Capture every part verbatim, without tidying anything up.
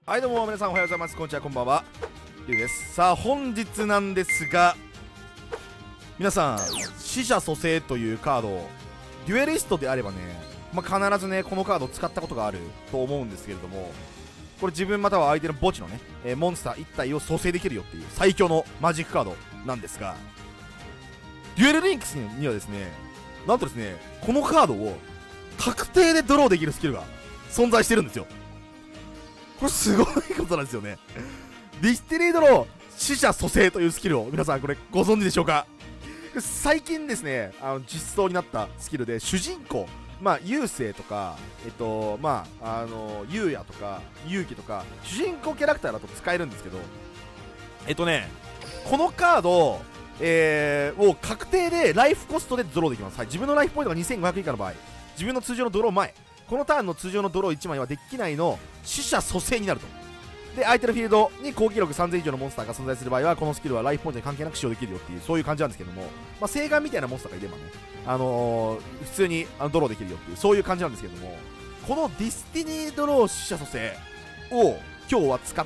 はいどうも皆さんおはようございます。こんにちは、こんばんは、リュウです。さあ本日なんですが、皆さん死者蘇生というカードをデュエリストであればね、まあ、必ずねこのカードを使ったことがあると思うんですけれども、これ自分または相手の墓地のね、えー、モンスターいち体を蘇生できるよっていう最強のマジックカードなんですが、デュエルリンクスにはですね、なんとですねこのカードを確定でドローできるスキルが存在してるんですよ。これすごいことなんですよね。ディスティニードロー死者蘇生というスキルを皆さんこれご存知でしょうか。最近ですねあの実装になったスキルで、主人公まあ雄星とかえっとまああの優也とか勇気とか主人公キャラクターだと使えるんですけど、えっとねこのカード、えー、を確定でライフコストでドローできます。はい、自分のライフポイントがにせんごひゃく以下の場合、自分の通常のドロー前、このターンの通常のドローいちまいはデッキ内の死者蘇生になると。で相手のフィールドに攻撃力さんぜん以上のモンスターが存在する場合は、このスキルはライフポイントに関係なく使用できるよっていう、そういう感じなんですけども、まあ、聖眼みたいなモンスターがいればね、あのー、普通にあのドローできるよっていう、そういう感じなんですけども、このディスティニードロー死者蘇生を今日は使って、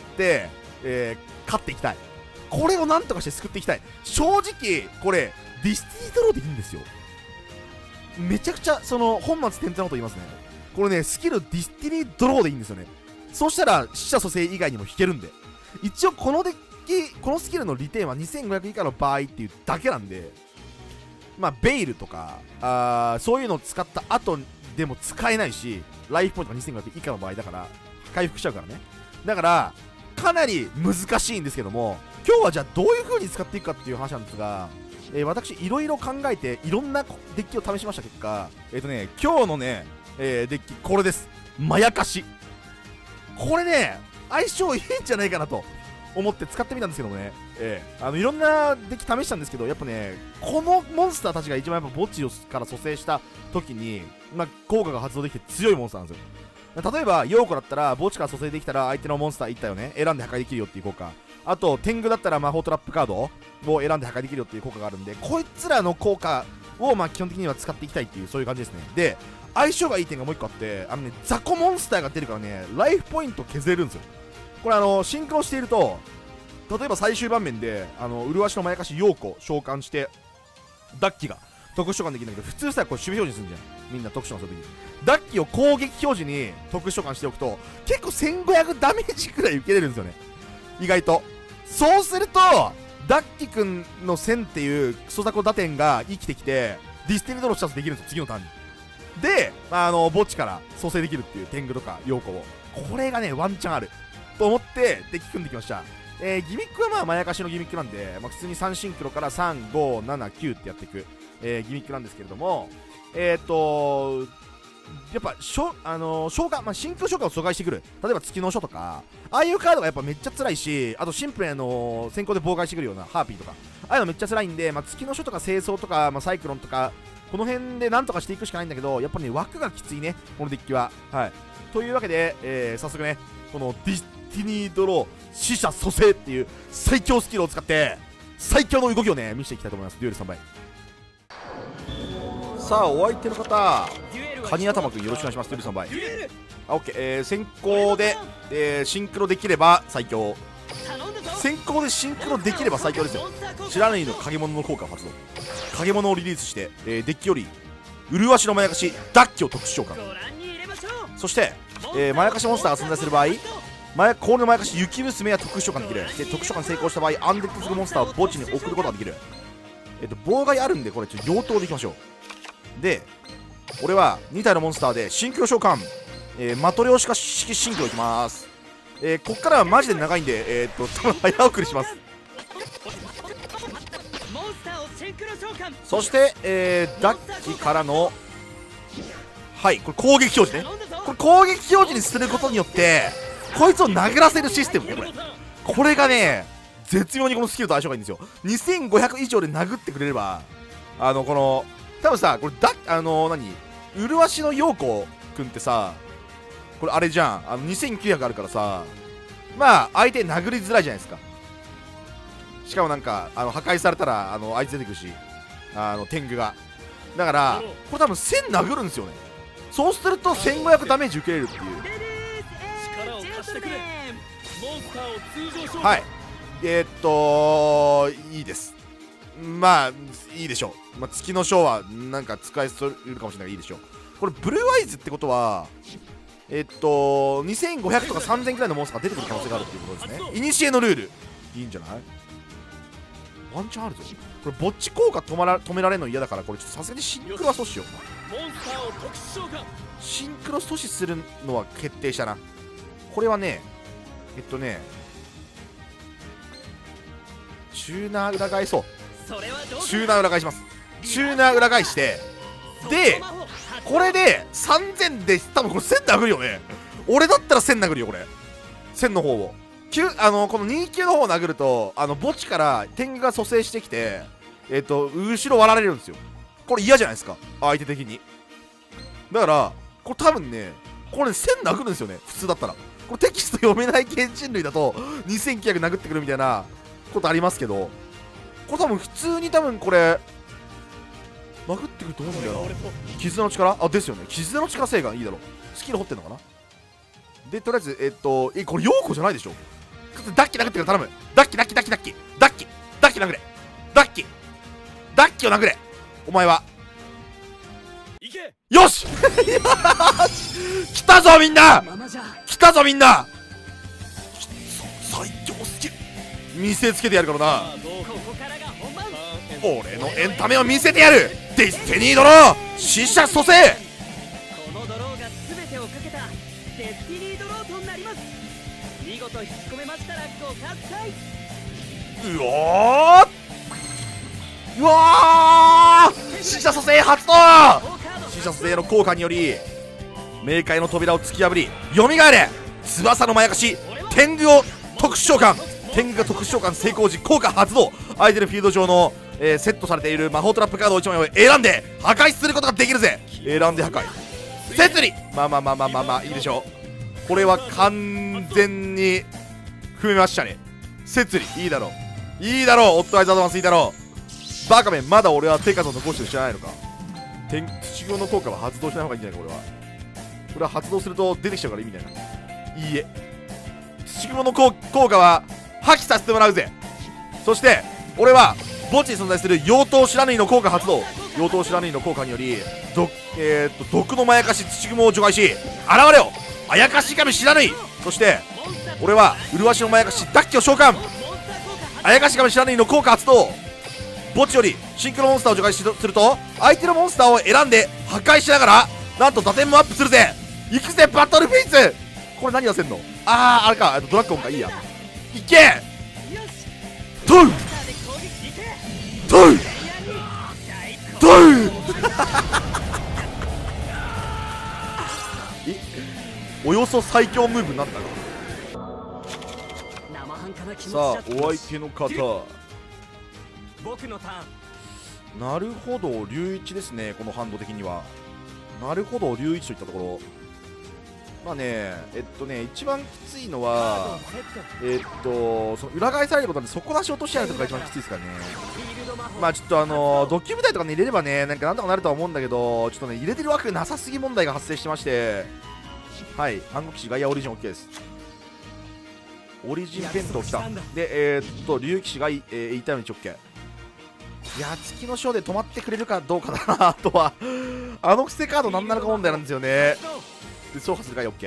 えー、勝っていきたい。これをなんとかして救っていきたい。正直これディスティニードローでいいんですよ。めちゃくちゃその本末転倒なこと言いますね。これねスキルディスティニードローでいいんですよね。そうしたら死者蘇生以外にも引けるんで、一応このデッキこのスキルの利点はにせんごひゃく以下の場合っていうだけなんで、まあベイルとかあそういうのを使った後でも使えないし、ライフポイントがにせんごひゃく以下の場合だから回復しちゃうからね。だからかなり難しいんですけども、今日はじゃあどういう風に使っていくかっていう話なんですが、えー、私いろいろ考えていろんなデッキを試しました結果、えっ、ー、とね今日のね、えー、デッキこれです。まやかし。これね相性いいんじゃないかなと思って使ってみたんですけどもね、えー、あのいろんなデッキ試したんですけど、やっぱねこのモンスターたちが一番やっぱ墓地から蘇生した時に、まあ、効果が発動できて強いモンスターなんですよ。例えばヨーコだったら墓地から蘇生できたら相手のモンスターいち体をね選んで破壊できるよっていう効果、あと天狗だったら魔法トラップカードを選んで破壊できるよっていう効果があるんで、こいつらの効果をまあ基本的には使っていきたいっていう、そういう感じですね。で相性がいい点がもういっこあって、あのね雑魚モンスターが出るからねライフポイント削れるんですよ。これあのシンクロしていると、例えば最終盤面であの麗しのまやかし陽子召喚してダッキが特殊召喚できるんだけど、普通さこれ守備表示するんじゃんみんな特殊召喚するときに、ダッキを攻撃表示に特殊召喚しておくと結構せんごひゃくダメージくらい受けれるんですよね、意外と。そうするとダッキ君のせんっていうクソ雑魚打点が生きてきてディスティニードローシャツできるんですよ、次のターンに。で、あの墓地から蘇生できるっていう天狗とか陽子を、これがねワンチャンあると思ってデッキ組んできました。えー、ギミックはまあまやかしのギミックなんで、まあ、普通にさんシンクロからさん、ご、なな、きゅうってやっていく、えー、ギミックなんですけれども、えっ、ー、とやっぱしょ、あのー、召喚、まあ、シンクロ召喚を阻害してくる、例えば月の書とかああいうカードがやっぱめっちゃ辛いし、あとシンプルにあのー、先行で妨害してくるようなハーピーとかああいうのめっちゃ辛いんで、まあ、月の書とか清掃とか、まあ、サイクロンとかこの辺でなんとかしていくしかないんだけど、やっぱりね枠がきついねこのデッキは。はい、というわけで、えー、早速ねこのディスティニードロー死者蘇生っていう最強スキルを使って最強の動きをね見せていきたいと思います。デュエルさんばい。さあお相手の方カニ頭くんよろしくお願いします。デュエルさんばい。あ、オッケー、えー、先行で、えー、シンクロできれば最強。先行でシンクロできれば最強ですよ。知らないの影物の効果を発動、影物をリリースして、えー、デッキより麗しのまやかしダッキを特殊召喚、そして、えー、まやかしモンスターが存在する場合、まや氷のまやかし雪娘は特殊召喚できる。で特殊召喚成功した場合アンデッドするモンスターを墓地に送ることができる。えっと妨害あるんでこれちょっと妖刀でいきましょう。で俺はに体のモンスターでシンクロ召喚、えー、マトリョーシカ式シンクロいきます。えー、こっからはマジで長いんでえー、っと早送りします。そして、えー、ダッキからのはいこれ攻撃表示ね。これ攻撃表示にすることによってこいつを殴らせるシステムね。これこれがね絶妙にこのスキルと相性がいいんですよ。にせんごひゃく以上で殴ってくれれば、あのこの多分さこれだあの何麗しの陽子くんってさこれあれじゃん、あのにせんきゅうひゃくあるからさ、まあ相手殴りづらいじゃないですか。しかもなんかあの破壊されたらあのあいつ出てくるし、あの天狗がだからこれ多分せん殴るんですよね。そうするとせんごひゃくダメージ受けれるっていう。 はい、えー、っといいです。まあいいでしょう。まあ、月の章はなんか使えそうるかもしれないがいいでしょう。これブルーアイズってことはえー、っとにせんごひゃくとかさんぜんくらいのモンスターが出てくる可能性があるっていうことですね。イニシエのルールいいんじゃない？ワンチャンあるぞ。これぼっち効果止まら止められるの嫌だから、これちょっとさすがにシンクロは阻止しよう。シンクロ阻止するのは決定したな。これはねえっとねチューナー裏返そう。チューナー裏返します。チューナー裏返して、でこれでさんぜんで多分これせん殴るよね。俺だったらせん殴るよこれ。せんの方をあのこのに級の方を殴るとあの墓地から天狗が蘇生してきてえっと後ろ割られるんですよ。これ嫌じゃないですか相手的に。だからこれ多分ねこれ、ね、せん殴るんですよね普通だったら。これテキスト読めない剣人類だとにせんきゅうひゃく殴ってくるみたいなことありますけど、これ多分普通に多分これ殴ってくると思うんだよな。絆の力あですよね。絆の力制がいいだろう。スキル掘ってんのかな。でとりあえずえっとえこれ陽子じゃないでしょ。ダッキ殴ってくれ頼む。ダッキダッキダッキダッキダッキダッキ殴れ。ダッキダッキを殴れお前は。よし来たぞみんな、来たぞみんな。最強スキル見せつけてやるからな。俺のエンタメを見せてやる。ディスティニードロー死者蘇生。 このドローが全てをかけたデスティニードローとなります。見事引き込めましたらご喝采。 うおーうわー死者蘇生発動。死者蘇生の効果により冥界の扉を突き破り蘇れ翼のまやかし天狗を特殊召喚。天狗が特殊召喚成功時効果発動。相手のフィールド上の、えー、セットされている魔法トラップカードをいちまいを選んで破壊することができるぜ。選んで破壊摂理。まあまあまあまあまあまあいいでしょう。これは完全に踏めましたね。摂理いいだろういいだろう。オットアイズアドバンスいいだろう。バカめまだ俺は手数を残してる知らないのか。天土雲の効果は発動しない方がいいんじゃないか。これはこれは発動すると出てきちゃうからいいみたいな。いいえ土雲の効果は破棄させてもらうぜ。そして俺は墓地に存在する妖刀知らぬいの効果発動。妖刀知らぬいの効果により毒、えー、っと毒のまやかし土雲を除外し現れよあやかし神知らぬい。そして俺は麗しのまやかしダッキを召喚。あやかし神知らぬいの効果発動。墓地よりシンクロモンスターを除外すると相手のモンスターを選んで破壊しながらなんと打点もアップするぜ。行くぜバトルフェイス。これ何出せんの。あーあれかドラッゴンか。いいやいけトゥトゥトゥえおよそ最強ムーブになったな。さあお相手の方僕のターン。 なるほど龍一ですね。このハンド的にはなるほど龍一といったところ。まあねえっとね一番きついのはえっとその裏返されることなんで底出し落としちゃうとかが一番きついですからね。まあちょっとあのドッキュ部隊とかに入れればねなんかなんとかなるとは思うんだけどちょっとね入れてる枠なさすぎ問題が発生してまして、はい暗黒騎士ガイアオリジン OK です。オリジン弁当来た。でえー、っと竜騎士がい、えー、いたように OK。いや月の章で止まってくれるかどうかだな。あとはあの癖カード何なのか問題なんですよね。で走破するが OK。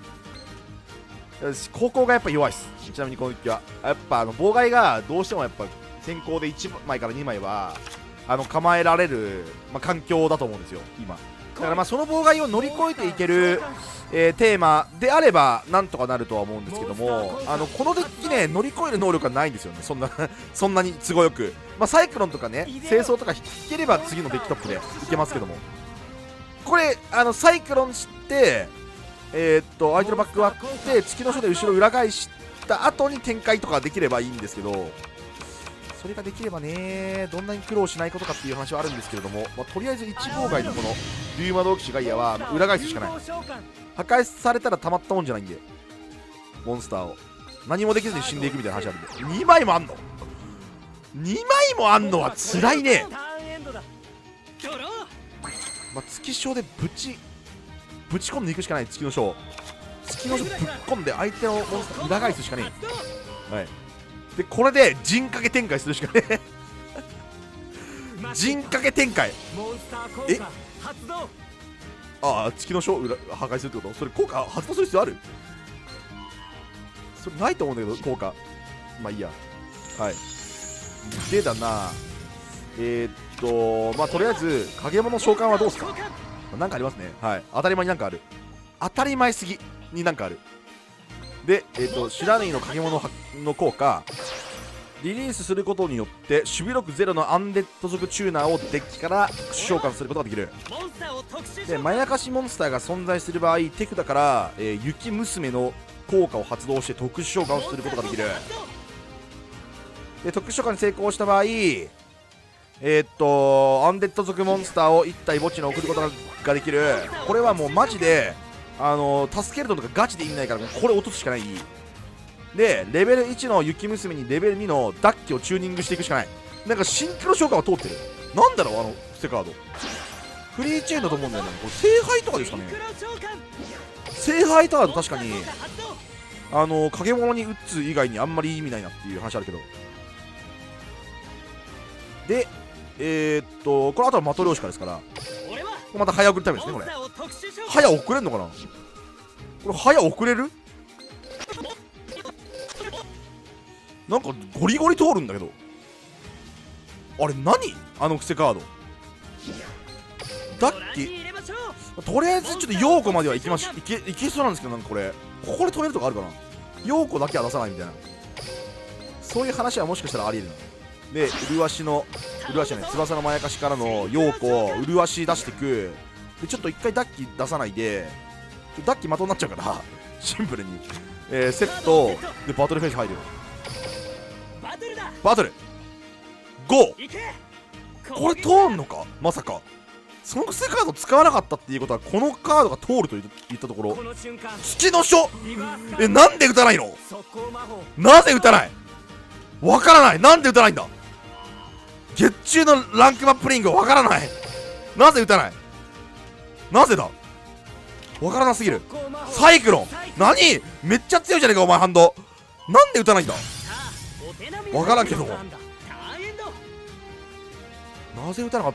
後攻がやっぱ弱いです。ちなみにこの時はやっぱあの妨害がどうしてもやっぱ先行でいちまいからにまいはあの構えられる、まあ、環境だと思うんですよ今。だからまあその妨害を乗り越えていける、えー、テーマであればなんとかなるとは思うんですけども、あのこのデッキね乗り越える能力がないんですよね。そんなそんなに都合よく、まあ、サイクロンとかね清掃とか引ければ次のデッキトップでいけますけども、これあのサイクロンしてえー、っと相手のバック割って月の書で後ろ裏返した後に展開とかできればいいんですけど、それができればねどんなに苦労しないことかっていう話はあるんですけれども、まあ、とりあえずいち妨害のこの竜魔道騎士ガイアは裏返すしかない。破壊されたらたまったもんじゃないんでモンスターを何もできずに死んでいくみたいな話あるんでにまいもあんのにまいもあんのはつらいね。まあ、月章でぶちぶち込んでいくしかない。月の章月の章ぶっ込んで相手のモンスター裏返すしかねえ。 はい。でこれで陣掛け展開するしかね陣掛け展開。えああ、月の書裏破壊するってこと？それ効果発動する必要ある？それないと思うんだけど、効果。まあいいや。はい。でだな。えー、っと、まあとりあえず、影物召喚はどうすか？なんかありますね。はい。当たり前になんかある。当たり前すぎになんかある。で、えー、っと、シュラネイの影物の効果。リリースすることによって守備力ゼロのアンデッド族チューナーをデッキから特殊召喚することができる。でまやかしモンスターが存在する場合、手札から、えー、雪娘の効果を発動して特殊召喚をすることができる。で特殊召喚に成功した場合、えー、っとアンデッド族モンスターをいち体墓地に送ることができる。これはもうマジであのー、助けるのとかガチで意味ないから、これ落とすしかない。でレベルいちの雪娘にレベルにのダッキをチューニングしていくしかない。なんかシンクロ召喚は通ってる。なんだろうあの伏せカード。フリーチェーンだと思うんだよね。これ聖杯とかですかね。聖杯とかだと確かにあの影物に打つ以外にあんまり意味ないなっていう話あるけど。でえー、っとこれあとはマトリョーシカですから、また早送りタイムですね。これ早送れんのかな。これ早送れる？なんかゴリゴリ通るんだけど、あれ何あの伏せカードだっけ。とりあえずちょっと陽子までは行きましいけいけそうなんですけど、なんかこれここで止めるとかあるかな。陽子だけは出さないみたいな、そういう話はもしかしたらありえるな。で麗しの麗しじゃない翼のまやかしからの陽子麗し出していく。でちょっと一回ダッキ出さないで、ダッキ的になっちゃうからシンプルに、えー、セットでバトルフェイス入る。バトルゴー。これ通んのか。まさかその癖カード使わなかったっていうことは、このカードが通るといったところ。月の書え、なんで打たないの。なぜ打たない。わからない。なんで打たないんだ。月中のランクマップリングわからない。なぜ打たない。なぜだ。わからなすぎる。サイクロン何めっちゃ強いじゃねえかお前ハンド。なんで打たないんだ。わからんけどなぜ打たなかった。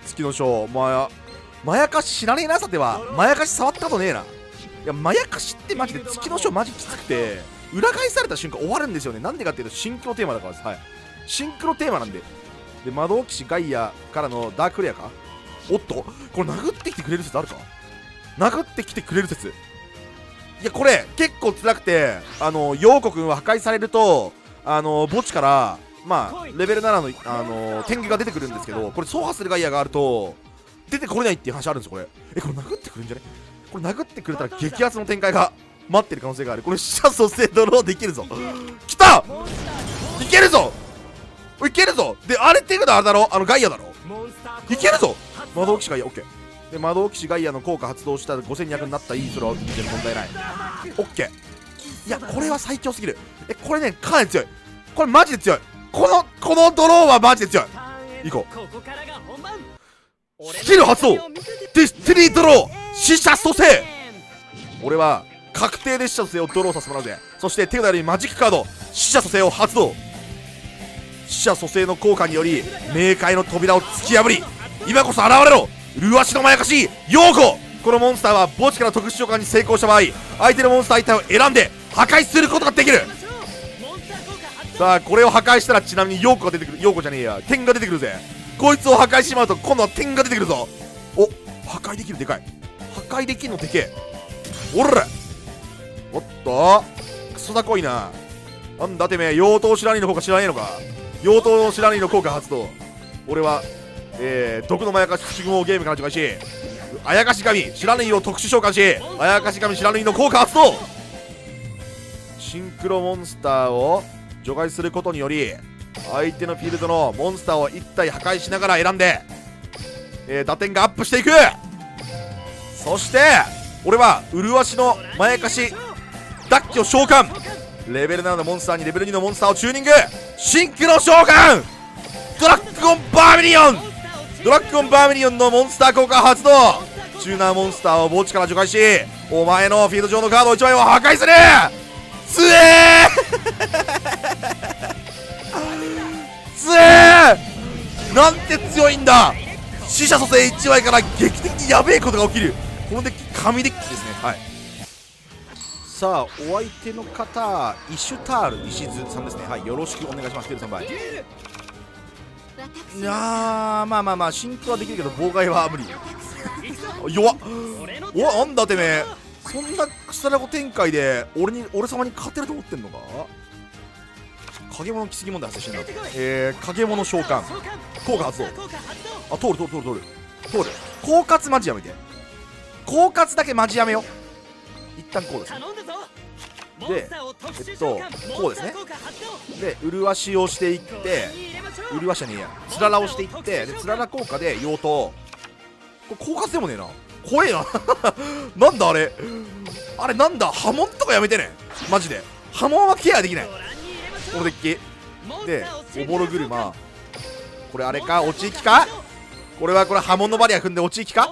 月の書まやまやかし知らねえな。さてはまやかし触ったことねえな。いやまやかしってマジで月の書マジきつくて、裏返された瞬間終わるんですよね。なんでかっていうとシンクロテーマだからです。はい、シンクロテーマなんで。で魔導騎士ガイアからのダークレアか。おっとこれ殴ってきてくれる説あるか。殴ってきてくれる説。いやこれ結構辛くて、あの陽子くんは破壊されるとあの墓地からまあレベルななの、あの天狗が出てくるんですけど、これ走破するガイアがあると出てこれないっていう話あるんですよ。これえこれ殴ってくるんじゃね。これ殴ってくれたら激アツの展開が待ってる可能性がある。これ死者蘇生ドローできるぞ。きたいけるぞいけるぞ。であれっていうことはあれだろ、あのガイアだろ。いけるぞ魔導騎士ガイア。オッケーで魔導騎士ガイアの効果発動したらごせんにひゃくになったらいい。それは見てる問題ない。オッケー。いやこれは最強すぎる。えこれねかなり強い。これマジで強い。このこのドローはマジで強い。いこうスキル発動ディスティニードロー死者蘇生。俺は確定で死者蘇生をドローさせてもらうぜ。そして手札よりマジックカード死者蘇生を発動。死者蘇生の効果により冥界の扉を突き破り今こそ現れろ麗しのまやかし陽子。このモンスターは墓地から特殊召喚に成功した場合、相手のモンスターいち体を選んで破壊することができる。さあこれを破壊したらちなみに陽子が出てくる。陽子じゃねえや天が出てくるぜ。こいつを破壊してしまうと今度は天が出てくるぞ。お破壊できる。でかい。破壊できるのでけえ。おらおっとクソだこいな。なんだてめえ妖刀知らねえの効果知らねえのか。妖刀知らねえの効果発動。俺はえー、毒のまやかし不思議ゲームから除外しあやかし神知らねえを特殊召喚しあやかし神知らねえの効果発動。シンクロモンスターを除外することにより相手のフィールドのモンスターをいち体破壊しながら選んで、えー、打点がアップしていく。そして俺は麗しのまやかしダッキを召喚。レベルななのモンスターにレベルにのモンスターをチューニング。シンクロ召喚ドラッグオンバーミリオン。ドラッグオンバーミリオンのモンスター効果発動。チューナーモンスターを墓地から除外しお前のフィールド上のカードいちまいを破壊する。つえーなんて強いんだ。死者蘇生いちまいから劇的にやべえことが起きる。このデッキ神デッキですね。はい。さあお相手の方イシュタール石津さんですね。はい、よろしくお願いします。テル先輩。いやー、まあまあまあ進行はできるけど妨害は無理。弱っ。お、なんだてめえ、そんな草ラゴ展開で俺に俺様に勝てると思ってんのか。影物来すぎ問題発生してんだ。えー、影物召喚効果発動。あ、通る通る通る通る通る。狡猾マジやめて。狡猾だけマジやめよ。一旦こうですね。で、えっとこうですね。で麗しをしていって、麗しはねえや、つららをしていって、でつらら効果で妖刀。これ狡猾でもねえな、怖えな。なんだあれ、あれなんだ、波紋とかやめてねマジで。波紋はケアできないこのデッキで。おぼろ車、これあれか、落ち行きか。これはこれ波紋のバリア組んで落ち行きか。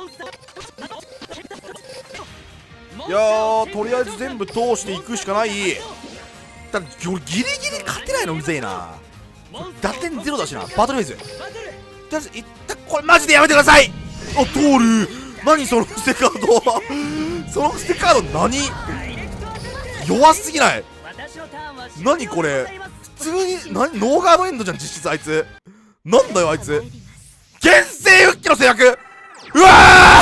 いやー、とりあえず全部通していくしかない。ただギリギリ勝てないのうぜえな。打点ゼロだしな。バトルフェイズとりあえず一旦これマジでやめてください。あ、通る。何そのステカード。そのステカード何、弱すぎない。何これ、普通に何ノーガードエンドじゃん実質。あいつなんだよあいつ。厳正復帰の制約。うわ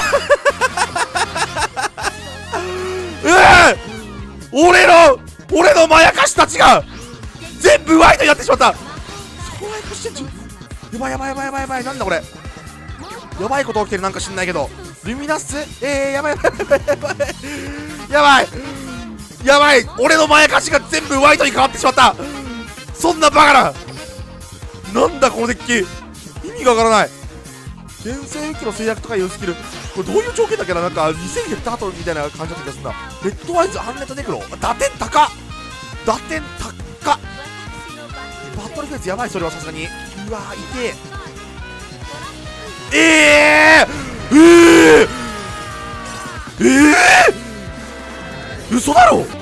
ーうわー、俺の俺のまやかしたちが全部ワイドになってしまった。そうやかしてんじゃん。やばいやばいやばいやばいやばい。なんだこれ、やばいこと起きてる。なんか知んないけどルミナス、えー、やばいやばいやばいやばいやばいやばい。俺のまやかしが全部ワイドに変わってしまった。そんなバカな、なんだこのデッキ、意味がわからない。厳正復帰の制約とかいうスキル、これどういう条件だっけな。なんかにせん減った後みたいな感じだった気がするんだ。レッドワイズアンネットネクロ、打点高っ、打点高っ。バトルフェイズやばい。それはさすがに。うわー痛え。えー、えー、えー、嘘だろ。